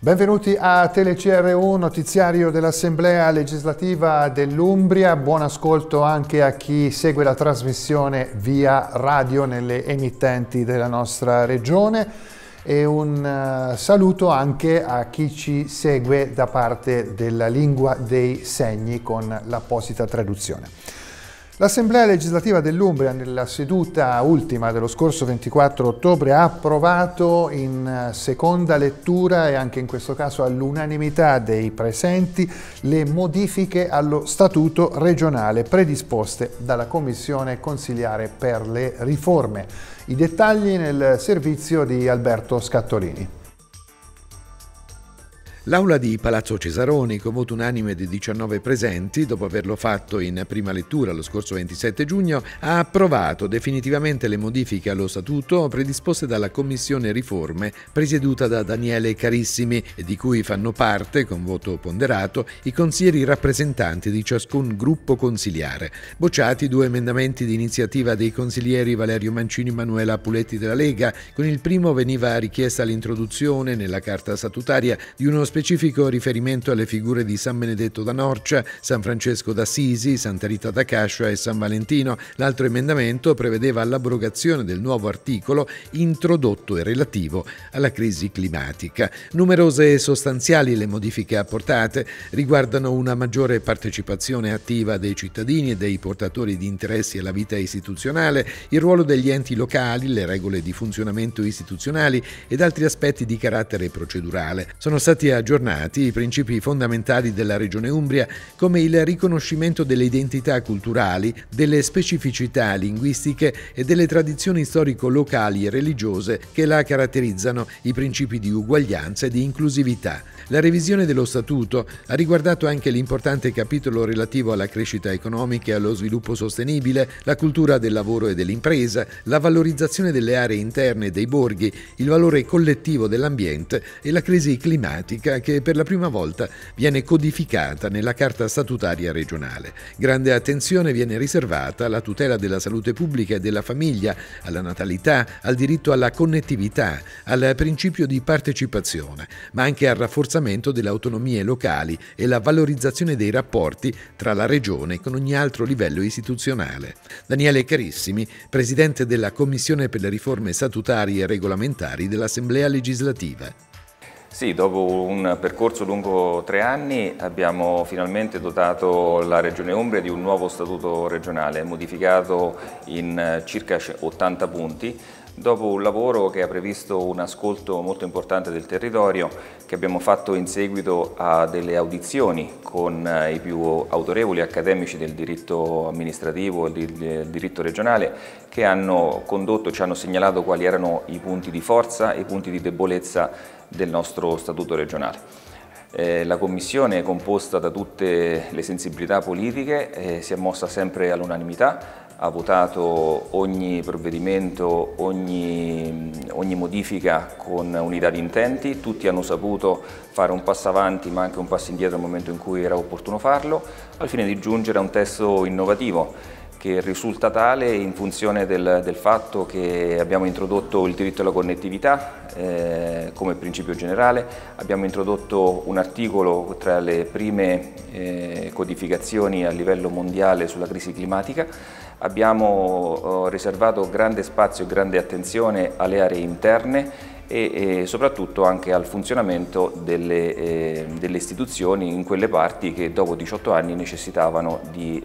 Benvenuti a TeleCRU, notiziario dell'Assemblea legislativa dell'Umbria. Buon ascolto anche a chi segue la trasmissione via radio nelle emittenti della nostra regione e un saluto anche a chi ci segue da parte della lingua dei segni con l'apposita traduzione. L'Assemblea legislativa dell'Umbria nella seduta ultima dello scorso 24 ottobre ha approvato in seconda lettura e anche in questo caso all'unanimità dei presenti le modifiche allo statuto regionale predisposte dalla Commissione Consiliare per le Riforme. I dettagli nel servizio di Alberto Scattolini. L'Aula di Palazzo Cesaroni, con voto unanime di 19 presenti, dopo averlo fatto in prima lettura lo scorso 27 giugno, ha approvato definitivamente le modifiche allo Statuto predisposte dalla Commissione Riforme, presieduta da Daniele Carissimi, e di cui fanno parte, con voto ponderato, i consiglieri rappresentanti di ciascun gruppo consiliare. Bocciati 2 emendamenti di iniziativa dei consiglieri Valerio Mancini e Manuela Puletti della Lega. Con il primo veniva richiesta l'introduzione nella Carta statutaria di uno specifico riferimento alle figure di San Benedetto da Norcia, San Francesco d'Assisi, Santa Rita da Cascia e San Valentino. L'altro emendamento prevedeva l'abrogazione del nuovo articolo introdotto e relativo alla crisi climatica. Numerose e sostanziali le modifiche apportate, riguardano una maggiore partecipazione attiva dei cittadini e dei portatori di interessi alla vita istituzionale, il ruolo degli enti locali, le regole di funzionamento istituzionali ed altri aspetti di carattere procedurale. Sono stati aggiornati i principi fondamentali della Regione Umbria, come il riconoscimento delle identità culturali, delle specificità linguistiche e delle tradizioni storico-locali e religiose che la caratterizzano, i principi di uguaglianza e di inclusività. La revisione dello Statuto ha riguardato anche l'importante capitolo relativo alla crescita economica e allo sviluppo sostenibile, la cultura del lavoro e dell'impresa, la valorizzazione delle aree interne e dei borghi, il valore collettivo dell'ambiente e la crisi climatica, che per la prima volta viene codificata nella Carta statutaria regionale. Grande attenzione viene riservata alla tutela della salute pubblica e della famiglia, alla natalità, al diritto alla connettività, al principio di partecipazione, ma anche al rafforzamento delle autonomie locali e la valorizzazione dei rapporti tra la Regione con ogni altro livello istituzionale. Daniele Carissimi, presidente della Commissione per le riforme statutarie e regolamentari dell'Assemblea legislativa. Sì, dopo un percorso lungo 3 anni abbiamo finalmente dotato la Regione Umbria di un nuovo statuto regionale, modificato in circa 80 punti, dopo un lavoro che ha previsto un ascolto molto importante del territorio che abbiamo fatto in seguito a delle audizioni con i più autorevoli accademici del diritto amministrativo e del diritto regionale, che hanno condotto e ci hanno segnalato quali erano i punti di forza e i punti di debolezza del nostro statuto regionale. La Commissione è composta da tutte le sensibilità politiche, si è mossa sempre all'unanimità, ha votato ogni provvedimento, ogni modifica con unità di intenti, tutti hanno saputo fare un passo avanti ma anche un passo indietro nel momento in cui era opportuno farlo, al fine di giungere a un testo innovativo che risulta tale in funzione del fatto che abbiamo introdotto il diritto alla connettività come principio generale, abbiamo introdotto un articolo tra le prime codificazioni a livello mondiale sulla crisi climatica, abbiamo riservato grande spazio e grande attenzione alle aree interne e soprattutto anche al funzionamento delle istituzioni in quelle parti che dopo 18 anni necessitavano di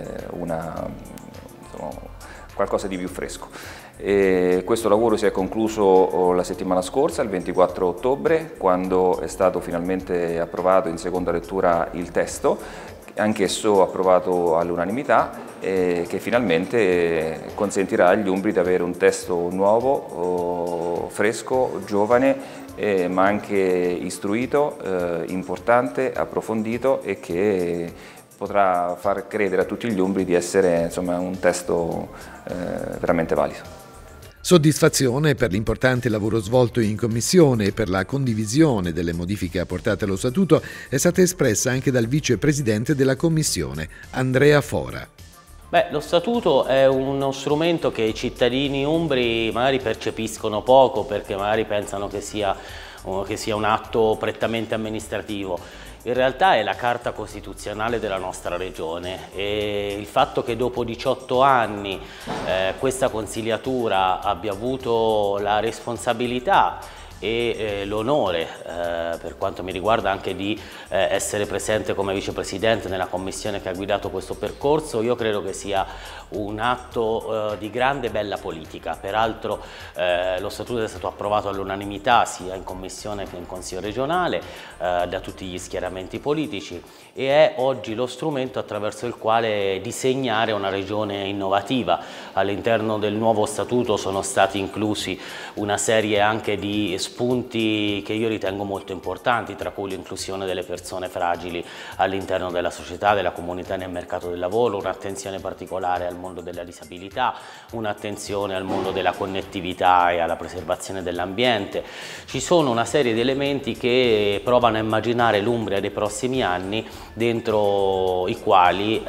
qualcosa di più fresco. Questo lavoro si è concluso la settimana scorsa, il 24 ottobre, quando è stato finalmente approvato in seconda lettura il testo, anch'esso approvato all'unanimità, che finalmente consentirà agli umbri di avere un testo nuovo, fresco, giovane, ma anche istruito, importante, approfondito e che potrà far credere a tutti gli umbri di essere un testo veramente valido. Soddisfazione per l'importante lavoro svolto in Commissione e per la condivisione delle modifiche apportate allo Statuto è stata espressa anche dal vicepresidente della Commissione, Andrea Fora. Lo Statuto è uno strumento che i cittadini umbri magari percepiscono poco, perché magari pensano che sia che sia un atto prettamente amministrativo. In realtà è la carta costituzionale della nostra regione e il fatto che dopo 18 anni questa consigliatura abbia avuto la responsabilità e l'onore, per quanto mi riguarda, anche di essere presente come vicepresidente nella commissione che ha guidato questo percorso, io credo che sia un atto di grande e bella politica. Peraltro lo statuto è stato approvato all'unanimità sia in commissione che in consiglio regionale da tutti gli schieramenti politici e è oggi lo strumento attraverso il quale disegnare una regione innovativa. All'interno del nuovo statuto sono stati inclusi una serie anche di spunti che io ritengo molto importanti, tra cui l'inclusione delle persone fragili all'interno della società, della comunità nel mercato del lavoro, un'attenzione particolare al mondo della disabilità, un'attenzione al mondo della connettività e alla preservazione dell'ambiente. Ci sono una serie di elementi che provano a immaginare l'Umbria dei prossimi anni, dentro i quali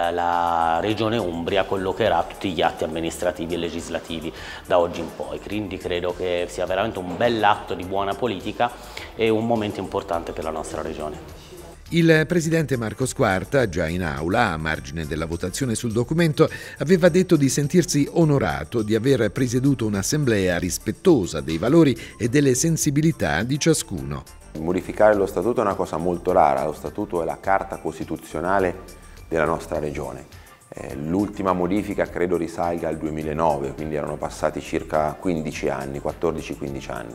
la Regione Umbria collocherà tutti gli atti amministrativi e legislativi da oggi in poi. Quindi credo che sia veramente un bell'atto di buona politica e un momento importante per la nostra regione. Il presidente Marco Squarta, già in aula, a margine della votazione sul documento, aveva detto di sentirsi onorato di aver presieduto un'assemblea rispettosa dei valori e delle sensibilità di ciascuno. Modificare lo statuto è una cosa molto rara, lo statuto è la carta costituzionale della nostra regione. L'ultima modifica credo risalga al 2009, quindi erano passati circa 15 anni, 14-15 anni.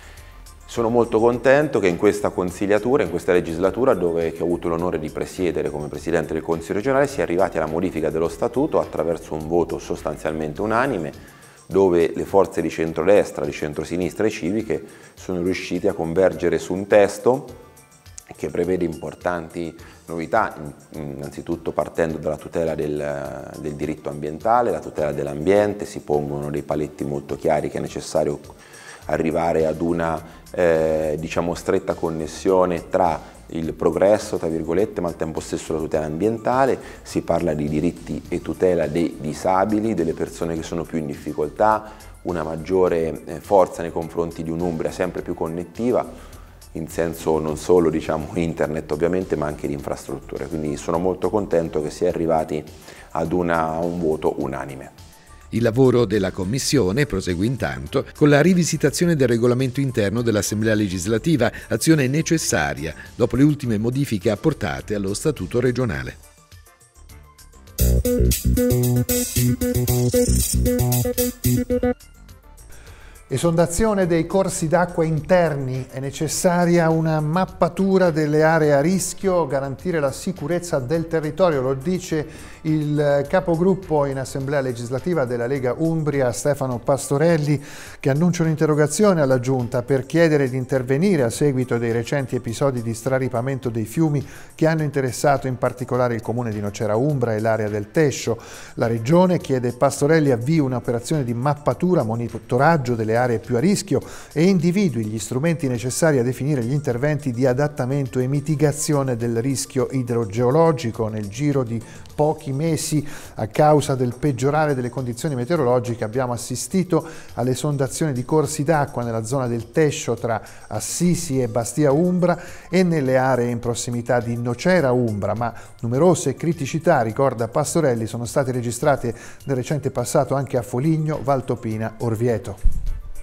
Sono molto contento che in questa consigliatura, in questa legislatura, che ho avuto l'onore di presiedere come Presidente del Consiglio regionale, si è arrivati alla modifica dello Statuto attraverso un voto sostanzialmente unanime, dove le forze di centrodestra, di centrosinistra e civiche sono riuscite a convergere su un testo che prevede importanti novità, innanzitutto partendo dalla tutela del diritto ambientale, la tutela dell'ambiente. Si pongono dei paletti molto chiari che è necessario arrivare ad una diciamo stretta connessione tra il progresso, tra virgolette, ma al tempo stesso la tutela ambientale. Si parla di diritti e tutela dei disabili, delle persone che sono più in difficoltà, una maggiore forza nei confronti di un'Umbria sempre più connettiva, in senso non solo diciamo internet ovviamente, ma anche di infrastrutture. Quindi sono molto contento che si è arrivati ad un voto unanime. Il lavoro della Commissione prosegue intanto con la rivisitazione del regolamento interno dell'Assemblea legislativa, azione necessaria dopo le ultime modifiche apportate allo Statuto regionale. Esondazione dei corsi d'acqua interni, è necessaria una mappatura delle aree a rischio, garantire la sicurezza del territorio, lo dice il capogruppo in Assemblea legislativa della Lega Umbria, Stefano Pastorelli, che annuncia un'interrogazione alla Giunta per chiedere di intervenire a seguito dei recenti episodi di straripamento dei fiumi che hanno interessato in particolare il comune di Nocera Umbra e l'area del Tescio. La Regione chiede Pastorelli avvii un'operazione di mappatura, monitoraggio delle aree più a rischio e individui gli strumenti necessari a definire gli interventi di adattamento e mitigazione del rischio idrogeologico. Nel giro di pochi mesi, a causa del peggiorare delle condizioni meteorologiche, abbiamo assistito all'esondazione di corsi d'acqua nella zona del Tescio tra Assisi e Bastia Umbra e nelle aree in prossimità di Nocera Umbra, ma numerose criticità, ricorda Pastorelli, sono state registrate nel recente passato anche a Foligno, Valtopina, Orvieto.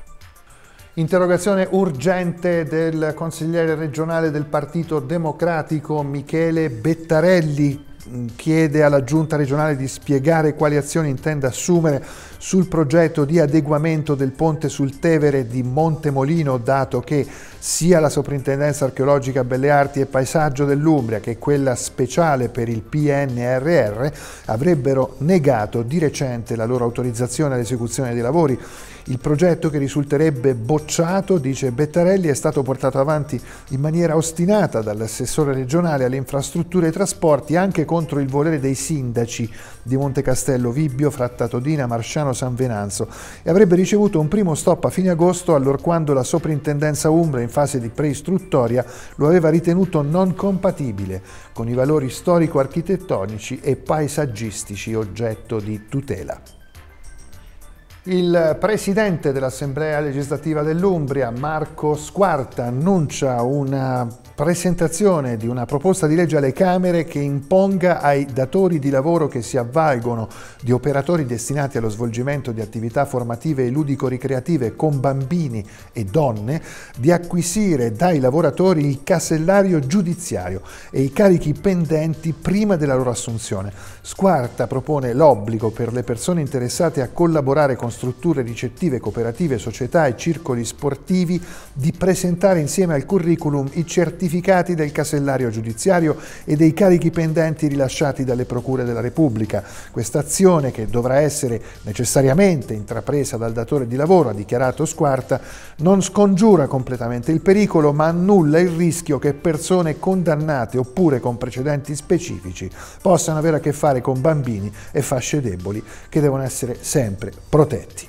Interrogazione urgente del consigliere regionale del Partito Democratico Michele Bettarelli. Chiede alla Giunta regionale di spiegare quali azioni intende assumere sul progetto di adeguamento del ponte sul Tevere di Montemolino, dato che sia la Soprintendenza Archeologica Belle Arti e Paesaggio dell'Umbria che quella speciale per il PNRR avrebbero negato di recente la loro autorizzazione all'esecuzione dei lavori. Il progetto, che risulterebbe bocciato, dice Bettarelli, è stato portato avanti in maniera ostinata dall'assessore regionale alle infrastrutture e trasporti, anche contro il volere dei sindaci di Montecastello, Vibbio, Frattatodina, Marsciano, San Venanzo, e avrebbe ricevuto un primo stop a fine agosto, allorquando la Soprintendenza Umbra, in fase di preistruttoria, lo aveva ritenuto non compatibile con i valori storico-architettonici e paesaggistici oggetto di tutela. Il presidente dell'Assemblea legislativa dell'Umbria, Marco Squarta, annuncia una presentazione di una proposta di legge alle Camere che imponga ai datori di lavoro che si avvalgono di operatori destinati allo svolgimento di attività formative e ludico-ricreative con bambini e donne di acquisire dai lavoratori il casellario giudiziario e i carichi pendenti prima della loro assunzione. Squarta propone l'obbligo per le persone interessate a collaborare con strutture ricettive, cooperative, società e circoli sportivi di presentare insieme al curriculum i certificati del casellario giudiziario e dei carichi pendenti rilasciati dalle procure della Repubblica. Questa azione, che dovrà essere necessariamente intrapresa dal datore di lavoro, ha dichiarato Squarta, non scongiura completamente il pericolo, ma annulla il rischio che persone condannate oppure con precedenti specifici possano avere a che fare con bambini e fasce deboli che devono essere sempre protetti.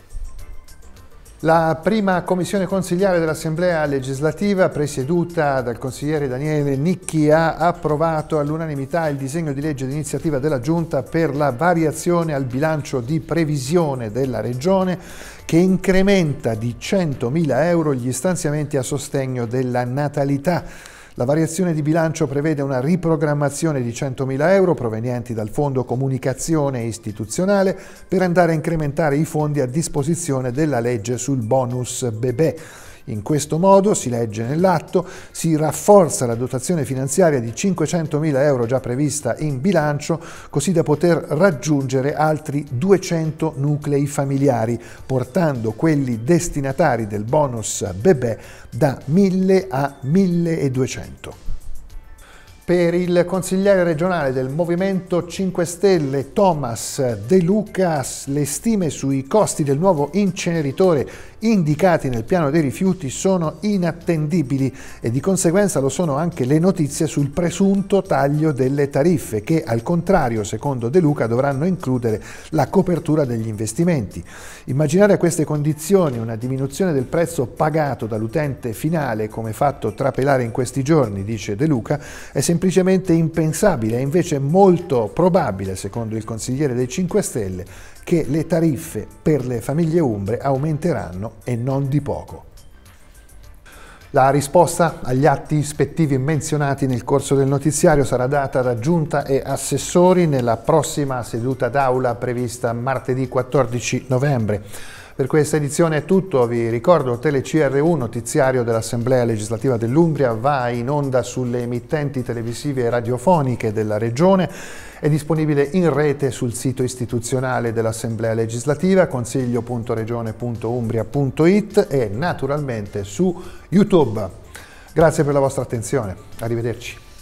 La prima commissione consiliare dell'Assemblea legislativa, presieduta dal consigliere Daniele Nicchi, ha approvato all'unanimità il disegno di legge di iniziativa della Giunta per la variazione al bilancio di previsione della Regione, che incrementa di 100.000 euro gli stanziamenti a sostegno della natalità. La variazione di bilancio prevede una riprogrammazione di 100.000 euro provenienti dal Fondo Comunicazione Istituzionale per andare a incrementare i fondi a disposizione della legge sul bonus bebè. In questo modo, si legge nell'atto, si rafforza la dotazione finanziaria di 500.000 euro già prevista in bilancio, così da poter raggiungere altri 200 nuclei familiari, portando quelli destinatari del bonus bebè da 1.000 a 1.200. Per il consigliere regionale del Movimento 5 Stelle Thomas De Luca, le stime sui costi del nuovo inceneritore indicati nel piano dei rifiuti sono inattendibili e di conseguenza lo sono anche le notizie sul presunto taglio delle tariffe che, al contrario, secondo De Luca, dovranno includere la copertura degli investimenti. Immaginare a queste condizioni una diminuzione del prezzo pagato dall'utente finale, come fatto trapelare in questi giorni, dice De Luca, è semplicemente impensabile. È invece molto probabile, secondo il consigliere dei 5 Stelle, che le tariffe per le famiglie umbre aumenteranno e non di poco. La risposta agli atti ispettivi menzionati nel corso del notiziario sarà data da Giunta e assessori nella prossima seduta d'Aula prevista martedì 14 novembre. Per questa edizione è tutto, vi ricordo TeleCR1, notiziario dell'Assemblea legislativa dell'Umbria, va in onda sulle emittenti televisive e radiofoniche della Regione, è disponibile in rete sul sito istituzionale dell'Assemblea legislativa, consiglio.regione.umbria.it e naturalmente su YouTube. Grazie per la vostra attenzione, arrivederci.